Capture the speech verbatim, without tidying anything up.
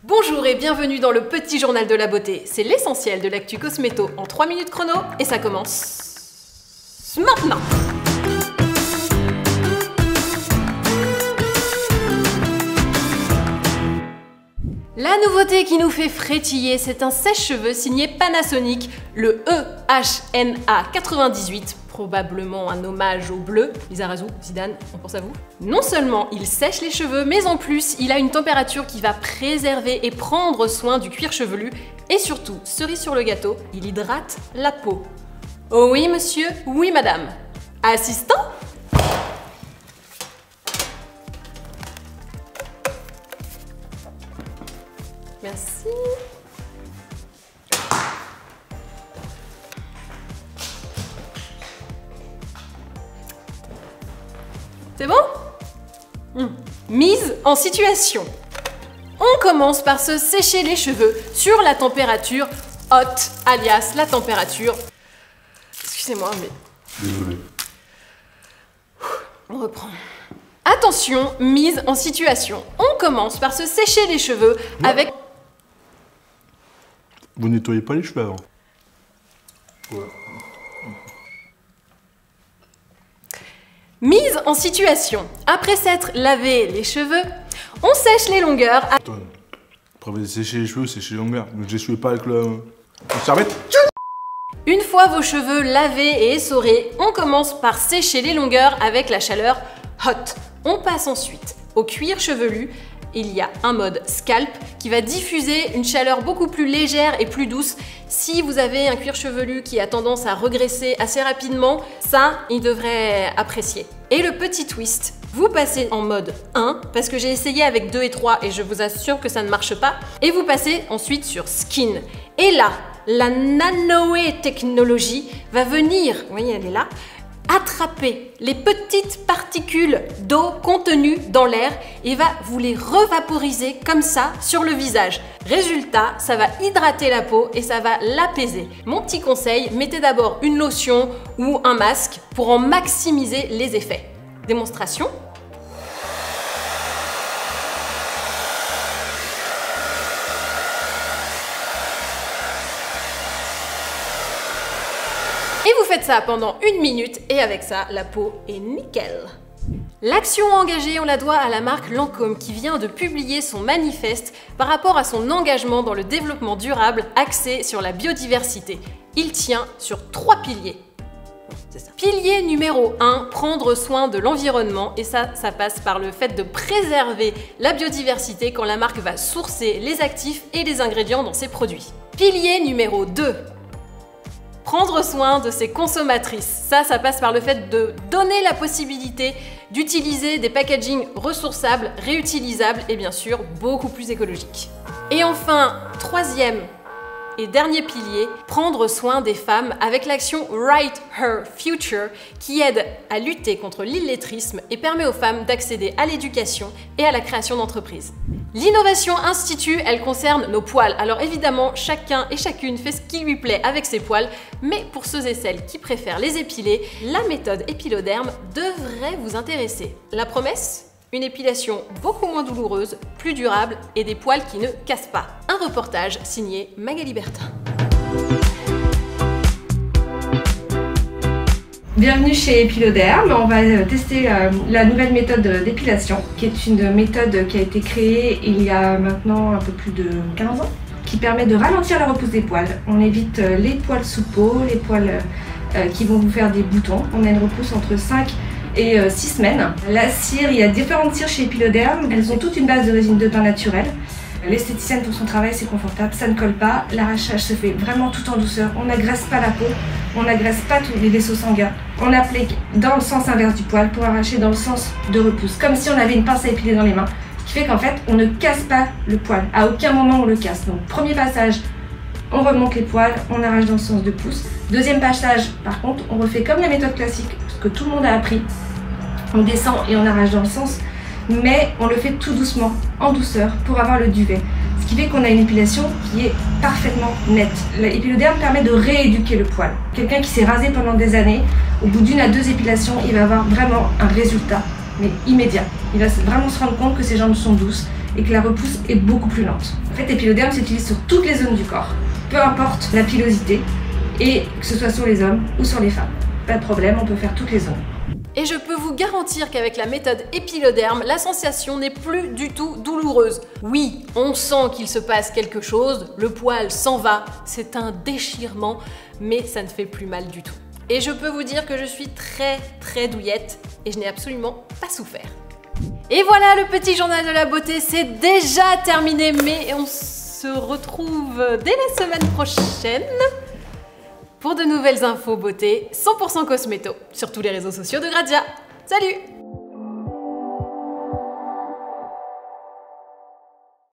Bonjour et bienvenue dans le petit journal de la beauté. C'est l'essentiel de l'actu cosméto en trois minutes chrono et ça commence maintenant. La nouveauté qui nous fait frétiller, c'est un sèche-cheveux signé Panasonic, le E H N A quatre-vingt-dix-huit, probablement un hommage au bleu. Lizarazu, Zidane, on pense à vous. Non seulement il sèche les cheveux, mais en plus il a une température qui va préserver et prendre soin du cuir chevelu. Et surtout, cerise sur le gâteau, il hydrate la peau. Oh oui monsieur, oui madame. Assistant ? Merci. C'est bon ? mmh. Mise en situation. On commence par se sécher les cheveux sur la température haute, alias la température... Excusez-moi, mais... Désolé. On reprend. Attention, mise en situation. On commence par se sécher les cheveux non. avec... Vous nettoyez pas les cheveux avant? Ouais. Mise en situation. Après s'être lavé les cheveux, on sèche les longueurs. À... Attends, après vous sécher les cheveux, sécher les longueurs. Ne les essuyez pas avec le... la serviette. Une fois vos cheveux lavés et essorés, on commence par sécher les longueurs avec la chaleur hot. On passe ensuite au cuir chevelu. Il y a un mode scalp qui va diffuser une chaleur beaucoup plus légère et plus douce. Si vous avez un cuir chevelu qui a tendance à regresser assez rapidement, ça, il devrait apprécier. Et le petit twist, vous passez en mode un, parce que j'ai essayé avec deux et trois et je vous assure que ça ne marche pas. Et vous passez ensuite sur skin. Et là, la nanoé technologie va venir, vous voyez, elle est là, attraper les petites particules d'eau contenues dans l'air et va vous les revaporiser comme ça sur le visage. Résultat, ça va hydrater la peau et ça va l'apaiser. Mon petit conseil, mettez d'abord une lotion ou un masque pour en maximiser les effets. Démonstration. Et vous faites ça pendant une minute et avec ça, la peau est nickel. L'action engagée, on la doit à la marque Lancôme qui vient de publier son manifeste par rapport à son engagement dans le développement durable axé sur la biodiversité. Il tient sur trois piliers. C'est ça. Pilier numéro un, prendre soin de l'environnement et ça, ça passe par le fait de préserver la biodiversité quand la marque va sourcer les actifs et les ingrédients dans ses produits. Pilier numéro deux. Prendre soin de ses consommatrices. Ça, ça passe par le fait de donner la possibilité d'utiliser des packagings ressourçables, réutilisables et bien sûr beaucoup plus écologiques. Et enfin, troisième et dernier pilier, prendre soin des femmes avec l'action Write Her Future qui aide à lutter contre l'illettrisme et permet aux femmes d'accéder à l'éducation et à la création d'entreprises. L'Innovation Institute, elle concerne nos poils. Alors évidemment, chacun et chacune fait ce qui lui plaît avec ses poils, mais pour ceux et celles qui préfèrent les épiler, la méthode épiloderme devrait vous intéresser. La promesse ? Une épilation beaucoup moins douloureuse, plus durable et des poils qui ne cassent pas. Un reportage signé Magali Bertin. Bienvenue chez Epiloderme, on va tester la, la nouvelle méthode d'épilation qui est une méthode qui a été créée il y a maintenant un peu plus de quinze ans qui permet de ralentir la repousse des poils. On évite les poils sous peau, les poils euh, qui vont vous faire des boutons. On a une repousse entre cinq et six semaines. La cire, il y a différentes cires chez Epiloderme, elles ont toutes une base de résine de bain naturelle. L'esthéticienne pour son travail c'est confortable, ça ne colle pas, l'arrachage se fait vraiment tout en douceur, on n'agresse pas la peau, on n'agresse pas tous les vaisseaux sanguins. On applique dans le sens inverse du poil pour arracher dans le sens de repousse, comme si on avait une pince à épiler dans les mains, ce qui fait qu'en fait on ne casse pas le poil, à aucun moment on le casse. Donc premier passage, on remonte les poils, on arrache dans le sens de pouce. Deuxième passage, par contre, on refait comme la méthode classique, ce que tout le monde a appris. On descend et on arrache dans le sens, mais on le fait tout doucement, en douceur, pour avoir le duvet. Ce qui fait qu'on a une épilation qui est parfaitement nette. L'épiloderme permet de rééduquer le poil. Quelqu'un qui s'est rasé pendant des années, au bout d'une à deux épilations, il va avoir vraiment un résultat, mais immédiat. Il va vraiment se rendre compte que ses jambes sont douces et que la repousse est beaucoup plus lente. En fait, l'épiloderme s'utilise sur toutes les zones du corps, peu importe la pilosité, et que ce soit sur les hommes ou sur les femmes. Pas de problème, on peut faire toutes les zones. Et je peux vous garantir qu'avec la méthode épiloderme, la sensation n'est plus du tout douloureuse. Oui, on sent qu'il se passe quelque chose, le poil s'en va, c'est un déchirement, mais ça ne fait plus mal du tout. Et je peux vous dire que je suis très très douillette et je n'ai absolument pas souffert. Et voilà, le petit journal de la beauté, c'est déjà terminé, mais on se retrouve dès la semaine prochaine pour de nouvelles infos beauté cent pour cent cosméto sur tous les réseaux sociaux de Grazia. Salut!